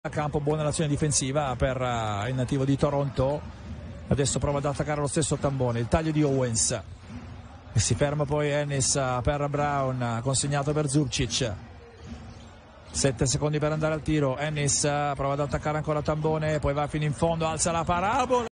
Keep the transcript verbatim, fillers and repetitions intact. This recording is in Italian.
A campo buona l'azione difensiva per uh, il nativo di Toronto. Adesso prova ad attaccare lo stesso Tambone, il taglio di Owens e si ferma poi Ennis uh, per Brown, consegnato per Zubcic. Sette secondi per andare al tiro. Ennis uh, prova ad attaccare ancora Tambone, poi va fino in fondo, alza la parabola.